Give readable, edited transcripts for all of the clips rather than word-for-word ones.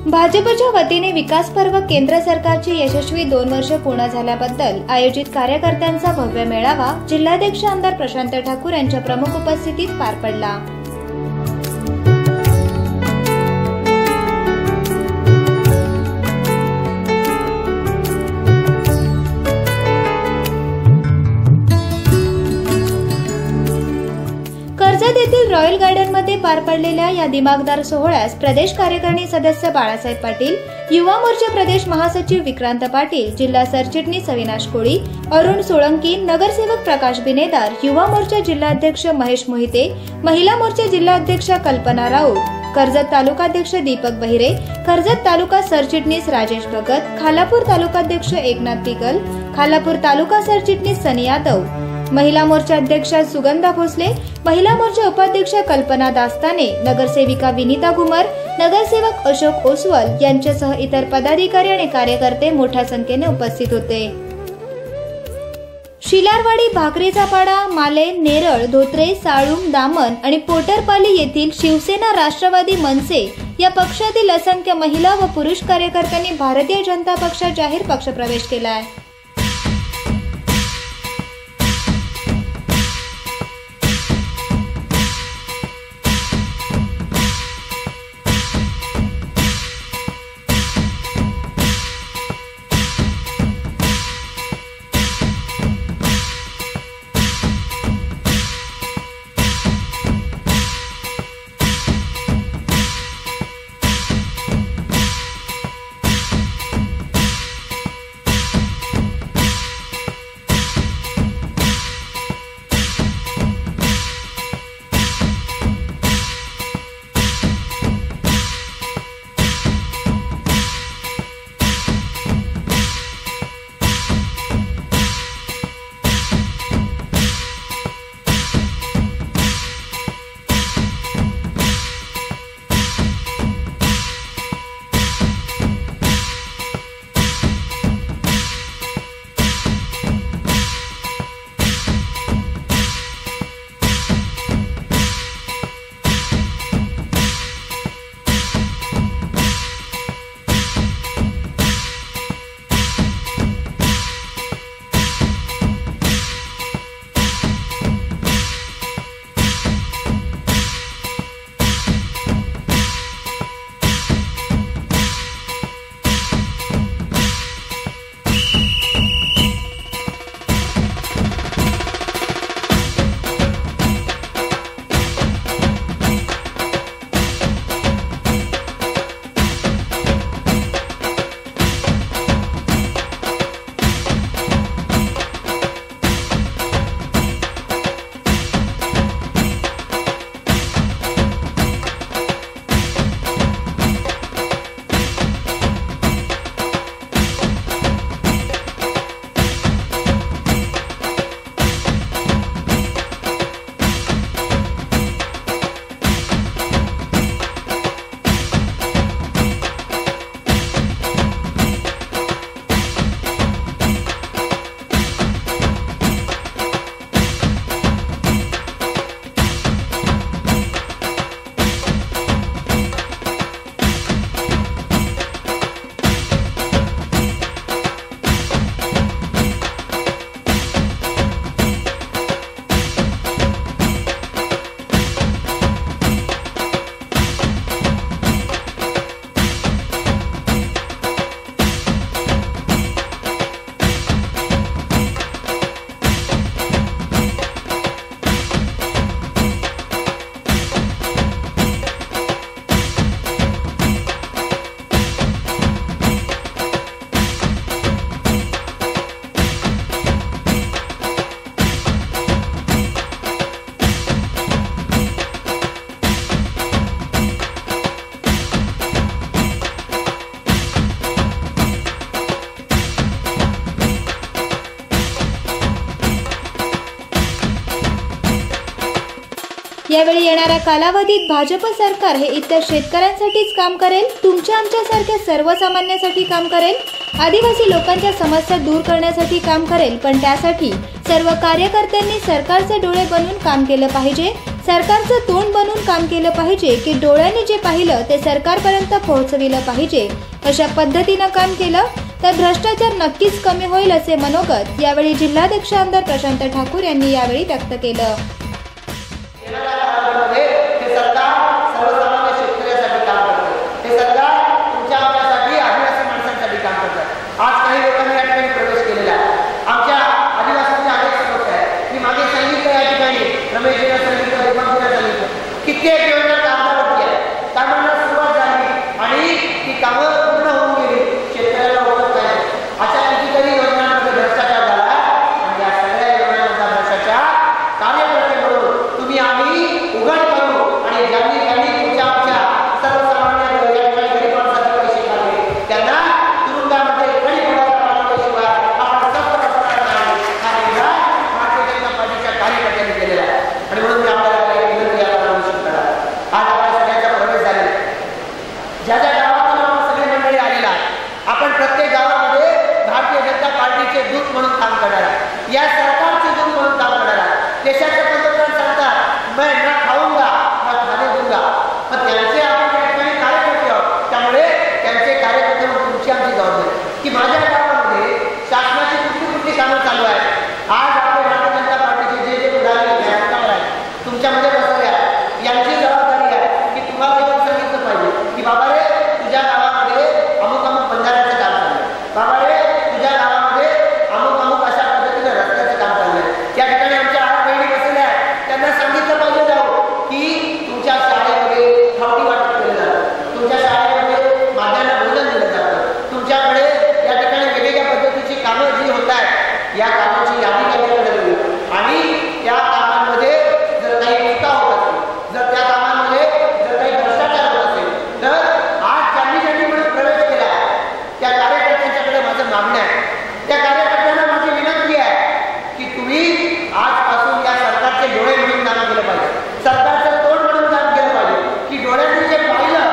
भाजपच्या वतीने विकास पर्व केंद्र सरकारची यशस्वी 2 वर्ष पूर्ण झाल्याबद्दल आयोजित कार्यकर्त्यांचा भव्य मेळावा जिल्हाध्यक्ष आमदार प्रशांत ठाकूर यांच्या प्रमुख उपस्थितीत पार पडला। कर्जत येथील रॉयल गार्डन मध्ये पार पडलेल्या या दिमागदार सोहळ्यास प्रदेश कार्यकारिणी सदस्य बाळासाहेब पाटील, युवा मोर्चा प्रदेश महासचिव विक्रांत पाटील, जिल्हा सरचिटणीस अविनाश कोळी, अरुण सोळंकी, नगरसेवक प्रकाश बिनेदार, युवा मोर्चा जिल्हाध्यक्ष महेश मोहिते, महिला मोर्चा जिल्हाध्यक्ष कल्पना राऊत, कर्जत तालुकाध्यक्ष दीपक बहिरे, कर्जत तालुका सरचिटणीस राजेश भगत, खालापूर तालुकाध्यक्ष एकनाथ तिगल, खालापूर तालुका सरचिटणीस सनी यादव, महिला मोर्चा अध्यक्षा सुगंधा भोसले, महिला मोर्चा उपाध्यक्ष कल्पना दास्ताने, नगरसेविका विनीता घुमर, नगरसेवक अशोक ओसवाल यांच्यासह इतर पदाधिकारी आणि कार्यकर्ते मोठ्या संख्येने उपस्थित होते। शिलारवाडी, भाकरीचा पाडा, माले, नेरळ, धोत्रे, साळुंग, दामण आणि पोटरपाली येथील शिवसेना, राष्ट्रवादी, मनसे या पक्षातील असंख्य महिला व पुरुष कार्यकर्त्यांनी भारतीय जनता पक्षात जाहीर पक्षप्रवेश केला आहे। यावेळी येणाऱ्या कालावधीत भाजप सरकार हे इतर शेतकऱ्यांसाठीच काम करेल, तुमच्या आमच्यासारख्या सर्वसामान्यांसाठी काम करेल, आदिवासी लोकांच्या समस्या दूर करण्यासाठी काम करेल, पण त्यासाठी सर्व कार्यकर्त्यांनी सरकारचे डोळे बनून काम केलं पाहिजे। सरकारचं तोंड बनून काम केलं पाहिजे की डोळ्यांनी जे पाहिलं ते सरकारपर्यंत पोहोचविलं पाहिजे अशा पद्धतीनं काम केलं तर भ्रष्टाचार नक्कीच कमी होईल असे मनोगत यावेळी जिल्हाध्यक्ष आमदार प्रशांत ठाकूर यांनी यावेळी व्यक्त केलं. आज काही लोकांनी या ठिकाणी प्रवेश केलेला आहे. आमच्या आदिवासींचे अनेक समस्या आहेत. मी मागे सांगितलं या ठिकाणी रमेशजीला सांगितलं, हेमंतजीला सांगितलं, कित्येक योजना कामावरती आहे. कामांना सुरुवात झाली आणि ती कामं पूर्ण होऊन गेली, शेतकऱ्याला ओळख नाही. अशा कितीतरी योजनांमध्ये भ्रष्टाचार झाला आणि या सगळ्या योजनांचा भ्रष्टाचार कार्यकर्ते म्हणून तुम्ही आम्ही उघड करू आणि ज्यांनी तुमच्या आमच्या सर्वसामान्य गरिबांसाठी पैसे काढले त्यांना प्रत्येक गावामध्ये भारतीय जनता पार्टीचे दूत म्हणून काम करणार आहे, या सरकारचे दूत म्हणून काम करणार आहे. देशाचे पंतप्रधान सांगतात मैं ना खाऊंगा ना खाने दूंगा, पण त्यांचे आपण या ठिकाणी कार्यकर्ते आहोत. त्यामुळे त्यांचे कार्यकर्ते म्हणून तुमची आमची जबाबदारी की माझ्या गावामध्ये शासनाची कुठली कामं चालू आहेत. आज आपले भारतीय जनता पार्टीचे जे पुढारी आहेत तुमच्यामध्ये बसले आहेत, यांची जबाबदारी आहे की तुम्हाला येऊन सांगितलं पाहिजे की बाबा रे तुझ्या गावामध्ये अमुक अमुक बंधाऱ्याचं काम चालू आहे, बाबा रे तुझ्या गावामध्ये अमुक अमुक अशा पद्धतीने रस्त्याचं काम चालू आहे. त्या ठिकाणी आमच्या आठ बहिणी बसलेल्या आहेत, त्यांना सांगितलं पाहिजे जाऊ की तुमच्या शाळेमध्ये खावटी वाटप केलं जातं, तुमच्या शाळेमध्ये माध्यान्ह भोजन दिलं जातं, तुमच्याकडे या ठिकाणी वेगवेगळ्या पद्धतीची कामं जी होत आहेत या कामाची यादी त्यांच्याकडे दिली आणि त्या कामांमध्ये जर काही चुका होत असतील, जर त्या कामांमध्ये जर काही भ्रष्टाचार होत असेल तर आज ज्यांनी म्हणून प्रवेश केला त्या कार्यकर्त्यांच्याकडे माझं मागणं आहे, त्या कार्यकर्त्यांना माझी विनंती आहे की तुम्ही आजपासून या सरकारचे डोळे म्हणून काम केलं पाहिजे, सरकारचं तोंड म्हणून काम केलं पाहिजे की डोळ्यांनी जे पाहिलं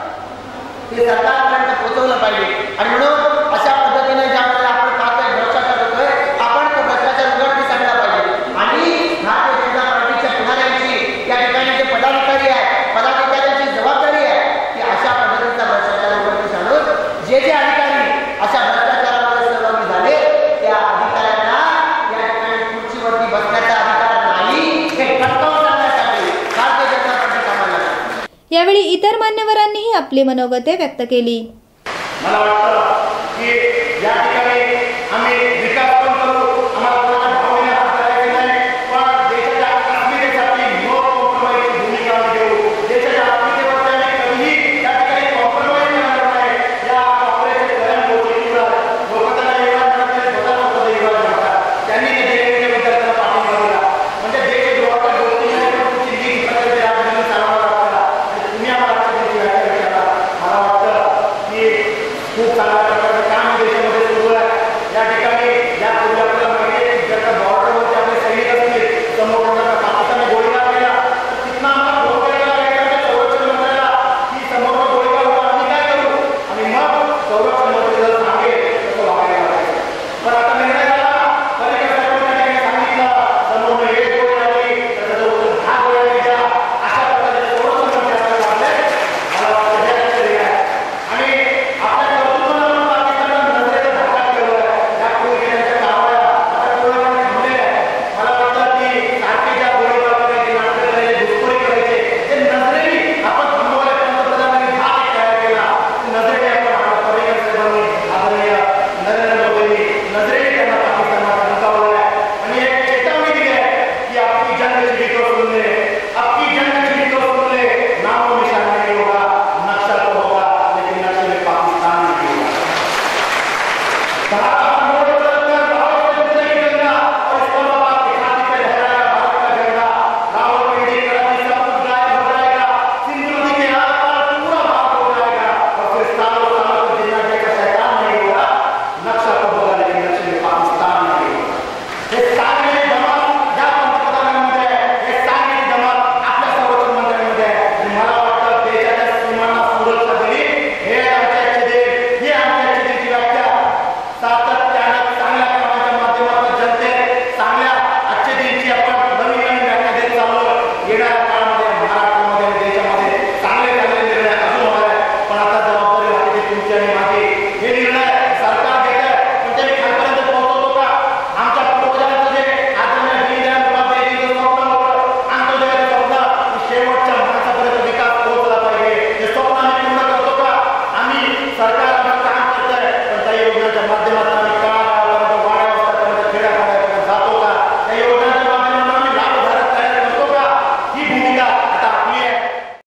ते सरकारपर्यंत पोहोचवलं पाहिजे. आणि म्हणून अशा पद्धतीने ज्या वेळेला आपण पाहतोय भ्रष्टाचार होतोय, आपण तो भ्रष्टाचार उघडकीस आणला पाहिजे आणि भारतीय जनता पार्टीच्या पुढाऱ्यांची या ठिकाणी जे पदाधिकारी आहेत पदाधिकाऱ्यांची जबाबदारी आहे की अशा पद्धतीचा भ्रष्टाचार उघडकीस आणून जे अधिकारी अशा भ्रष्टाचारामध्ये सहभागी झाले त्या अधिकाऱ्यांना या ठिकाणी खुर्चीवरती बसण्याचा अधिकार नाही हे ठणकावून सांगण्यासाठी भारतीय जनता पार्टी कामाला लागली. यावेळी इतर मान्यवरांनीही आपली मनोगते व्यक्त केली. मला वाटतं की या ठिकाणी